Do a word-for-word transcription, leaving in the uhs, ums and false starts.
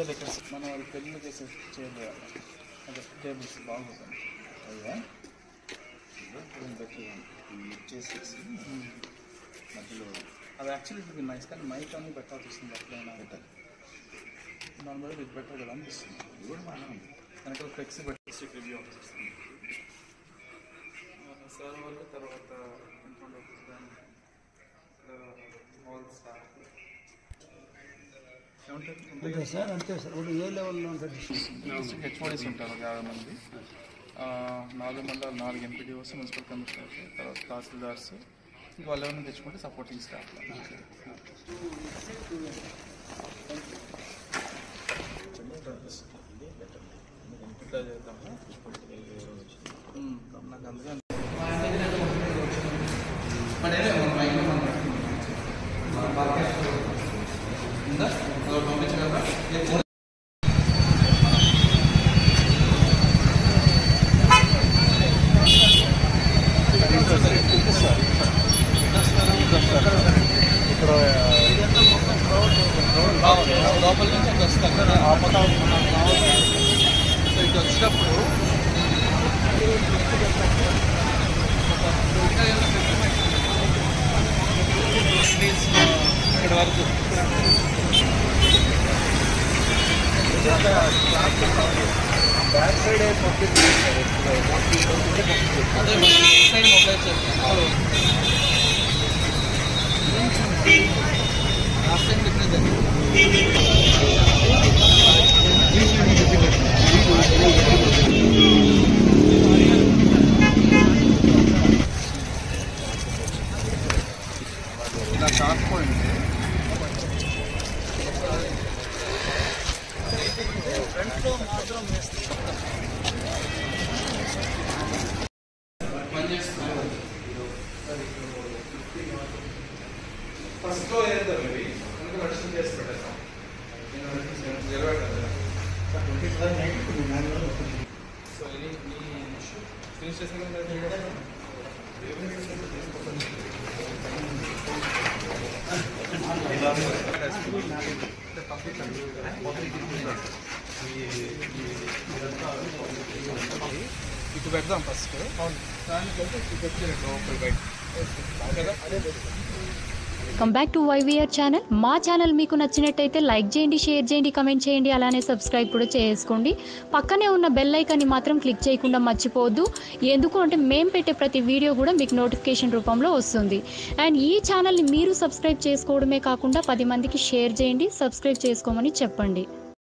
అంటే ఇక్కడ మనం అది పెళ్ళి చేసే చేయలేదు అదే టేబుల్స్ బాగుంటుంది అయ్యా చేసేసి మధ్యలో అది యాక్చువల్లీ ఇది నైస్ కానీ మైక్ అన్నీ పెట్టాల్సి వస్తుంది ఎట్లయినా పెట్టాలి నార్మల్గా ఇది బెటర్ కదా అనిపిస్తుంది ఇది కూడా బాగా ఉంది వెనకాల ఫ్లెక్సీ పెట్టి రివ్యూ వస్తుంది సార్ వాళ్ళు తర్వాత అంతే సార్ అంతే సార్ ఇప్పుడు ఏ లెవెల్లో ఉంటుంది హెచ్ఓడీస్ ఉంటారు యాభై మంది నాలుగు మండలాలు నాలుగు ఎంపీడీఓస్ మున్సిపల్ కమిషనర్స్ తర్వాత తహసీల్దార్స్ ఇంకా వాళ్ళు ఎవరైనా తెచ్చుకుంటే సపోర్టింగ్ స్టాఫ్ ఇట్లా చేద్దాము నాకు అందుకని పంపించగలరా లోపల నుంచి అక్కడ వస్తాం కదా ఆ పక్క ఇటు వచ్చినప్పుడు ఇక్కడ వరకు బ్యాక్ సైడ్ అదే సైడ్ మొబైల్ చేస్తాం లాస్ట్ టైం డిఫరెన్స్ ఇలా కాకపోయింది ఫ్రంట్లో మాత్రం పనిచేస్తున్నాం ఫస్ట్లో ఏదో ఇవి మనకు రక్షణ చేసి పెట్టేస్తాం సో ఇది మీ ఫినిష్ చేసిన ఇటు పెడదాం ఫస్ట్ దానికంటే ఇటు పెట్టారు లోపల బయట కదా అదే come back to YVR channel. మా ఛానల్ మీకు నచ్చినట్టయితే లైక్ చేయండి, షేర్ చేయండి, కమెంట్ చేయండి, అలానే సబ్స్క్రైబ్ కూడా చేసుకోండి. పక్కనే ఉన్న బెల్ ఐకాన్ని మాత్రం క్లిక్ చేయకుండా మర్చిపోవద్దు. ఎందుకు అంటే మేము పెట్టే ప్రతి వీడియో కూడా మీకు నోటిఫికేషన్ రూపంలో వస్తుంది. అండ్ ఈ ఛానల్ని మీరు సబ్స్క్రైబ్ చేసుకోవడమే కాకుండా పది మందికి షేర్ చేయండి, సబ్స్క్రైబ్ చేసుకోమని చెప్పండి.